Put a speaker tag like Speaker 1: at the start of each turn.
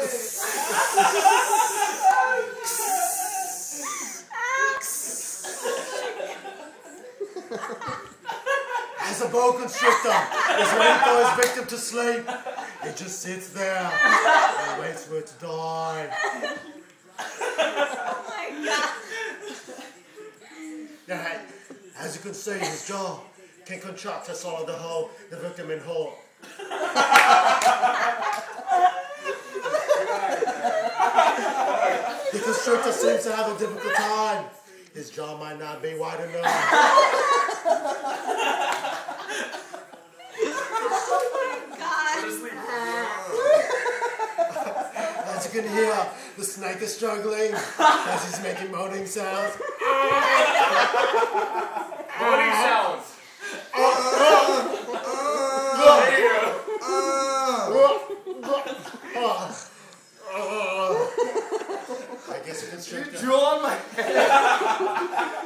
Speaker 1: As a boa constrictor is ready for his victim to sleep, he just sits there and waits for it to die.
Speaker 2: Oh my god.
Speaker 1: Now, as you can see, his jaw can contract to swallow the victim in whole. The constrictor seems to have a difficult time. His jaw might not be wide enough. As you can hear, the snake is struggling as he's making moaning sounds.
Speaker 3: Moaning sounds.
Speaker 1: I guess you can strip
Speaker 3: You drew on my head.